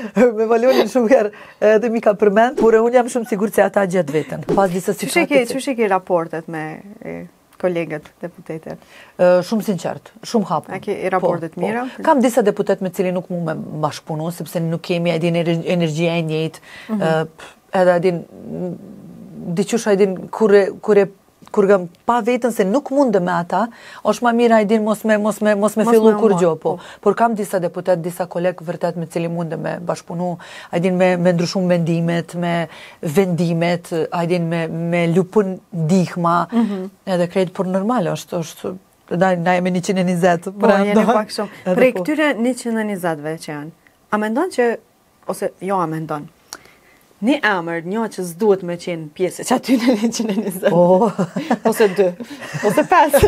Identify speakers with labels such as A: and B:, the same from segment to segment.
A: Me Valionin shumë herë edhe mi ka përmend, por unë jam shumë sigurt se ata gjatë vetën. Pas disa situatë.
B: Çush e ke raportet me kolegët deputetet?
A: Shumë sinqert, shumë hapur.
B: A ke raportet mira?
A: Kam disa deputet me cili nuk mu me bashkëpunu, sepse nuk kemi edin energjia e njëjtë, edhe edin, diqysh edin kur kam pa vetën se nuk mundë me ata, është ma mira edin mos me fillu kur gjo, po. Por kam disa deputet, disa kolegë vërtet me cili mundë me bashkëpunu, edin me ndryshu mendimet, me vendimet, edin me lupun ndihma, edhe krejt, por normal është, na jemi 120.
B: Po, jeni pak shumë. Prej këtyre 120-ve që janë, a mendon që, ose jo a mendon, një emër, një që s'duhet me qenë pjesë, që aty në 120, ose 2, ose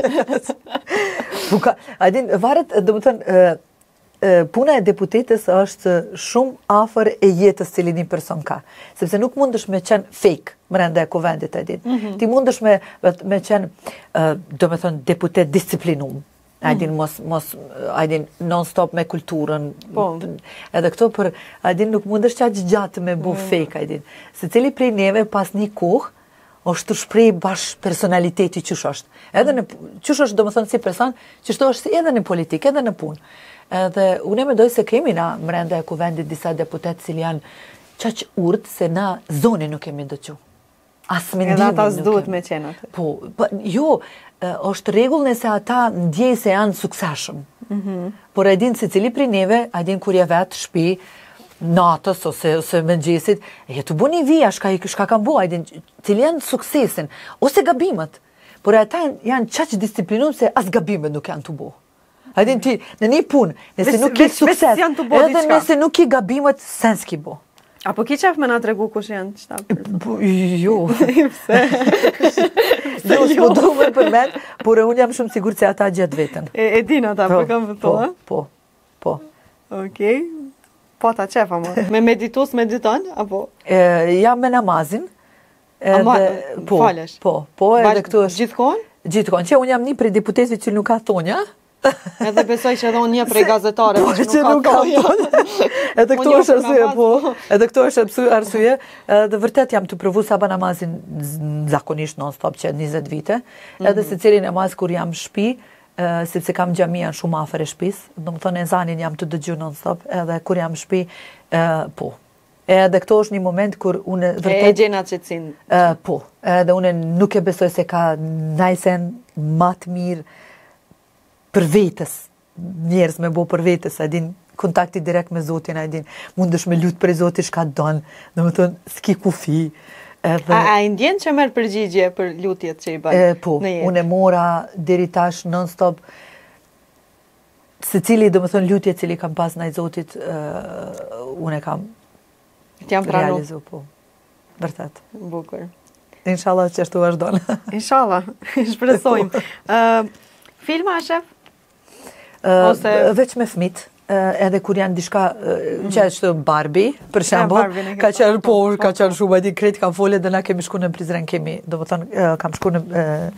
B: 5.
A: Adin, varet, dhe më thënë, puna e deputetës është shumë afër e jetës cilin një person ka. Sepse nuk mundësh me qenë fake mrenda e kuvendit, Adin. Ti mundësh me qenë, do me thënë, deputet disciplinum. Adin non-stop me kulturën. Edhe këto për, Adin nuk mundesh qaq gjatë me bu fake, Adin. Se cili prej neve pas një kohë, është të shprej bash personaliteti qësh është. Edhe në, qësh është do më thënë si person, qështu është edhe në politikë, edhe në punë. Edhe unë e mendoj se kemi na mrenda e kuvendit disa deputet cili janë qaq urtë se na zoni nuk kemi dëgju. As mendimin
B: edhe ata s'duhet me qenë atë.
A: Po, jo, është rregull nëse ata ndjej se janë sukseshëm. Por e din se cili prej neve, a din kur je vetë shpi, natës ose mëngjesit, e të bu një vija shka kam bu, a din cili janë suksesin, ose gabimet. Por ata janë qaq disciplinum se as gabimet nuk janë të bu. A din ti, në një punë, nëse nuk ki sukses, edhe nëse nuk ki gabimet, sen s'ki bu.
B: Apo ki qef me na tregu kush janë qëta?
A: Jo. Jo, s'po du me përmet, por unë jam shumë sigur se ata gjatë vetën.
B: E din ata, për kam vëtoa?
A: Po.
B: Okej. Po ta qef, ama. Me meditus, mediton, apo?
A: Jam me namazin.
B: Falesh?
A: Po, edhe këtu është...
B: Gjithkon?
A: Gjithkon, që unë jam një prej deputetit që nuk ka thonja.
B: Edhe besoj që edhe unë një prej gazetare
A: që nuk ka thonja. Edhe këto është arsye, po. Edhe këto është arsye. Dhe vërtet jam të provu sabah namazin zakonisht non-stop që 20 vite. Edhe se cili namaz kur jam shpi, sepse kam xhamia shumë afër e shtëpis, do më thonë ezanin jam të dëgju non-stop, edhe kur jam shpi, po. Edhe këto është një moment kur unë vërtet...
B: E gjena qetësin.
A: Po, edhe unë nuk e besoj se ka najsen matë mirë për vetës, njerës me bo për vetës, a din kontakti direkt me Zotin, a din mundesh me lutë për Zotin shka donë, dhe më thonë, s'ki kufi.
B: A indjen që merë përgjigje për lutjet që i bëjë?
A: Po, unë e mora deri tash non-stop, se cili, dhe më thonë, lutje cili kam pas në i Zotit, unë e kam realizu, po. Vërtet.
B: Bukur.
A: Inshallah që ashtu vazhdojnë.
B: Inshallah, shpresojmë. Filma, shef?
A: Veç me fmit, edhe kur janë dishka, që është Barbie, për shembull, ka qenë shumë, di krejt kam folje dhe na kemi shku në Prizren, do më thonë, kam shku në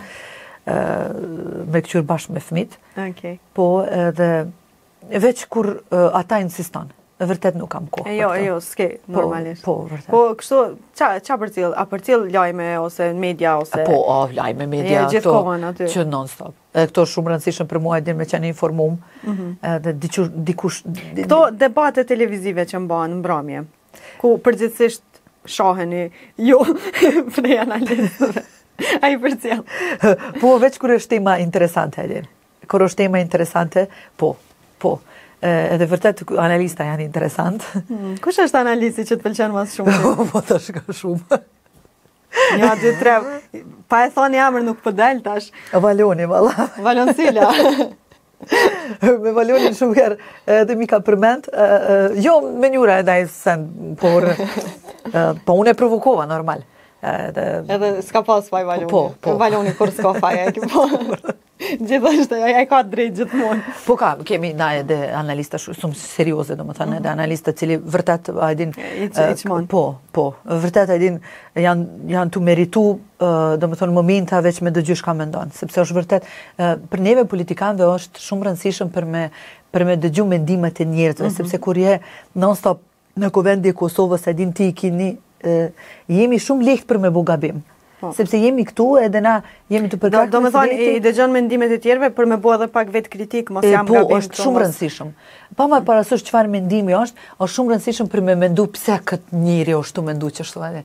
A: me këqyr bashkë me fmit, po edhe veç kur ata insiston, vërtet nuk kam kohë.
B: Jo, s'ke, normalisht.
A: Po, vërtet.
B: Po, kështu, qa përcil? A përcil lajme ose media ose...
A: Po, lajme, media,
B: këto
A: që non-stop. Edhe këto shumë rëndësishëm për mua, din me qenë informum, edhe dikush...
B: Këto debate televizive që mbanë në mbrëmje, ku përgjithsisht shaheni, jo, prej analistëve, a i përcil?
A: Po, veç kur është tema interesante, edin. Kur është tema interesante, po. Edhe vërtet analista janë interesant.
B: Kush është analisti që të pëlqen mas shumë?
A: Po të shka shumë.
B: 1, 2, 3, pa e thoni emër nuk pëdel tash.
A: Valoni, valla.
B: Valonsila.
A: Me Valonin shumë herë edhe mi ka përmend, jo me njura edhe i sen, por unë e provokova normal.
B: Edhe s'ka pas faj Valoni.
A: Po.
B: Valoni kur s'ka faj, e ki po. Gjithashtë, e ka drejt gjithmonë.
A: Po kemi na edhe analista shumë serioze, do më thënë, edhe analista cili vërtet, po, vërtet, janë të meritu, do më thënë, momenta veç me dëgjush ka mendon, sepse është vërtet, për neve politikanve është shumë rëndësishëm për me dëgju mendimet e njerëzve, sepse kur je non-stop në kuvendi i Kosovës, e din ti i kini, jemi shumë lehtë për me bu gabim. Sepse jemi këtu edhe na jemi të përkak
B: do me thonë i dëgjon mendimet e tjerëve për me bua edhe pak vetë kritik, mos jam gabim.
A: Po, është shumë rëndësishëm. Pa më parasysh çfarë mendimi është shumë rëndësishëm për me mendu pse këtë njeri është tu mendu që ashtu.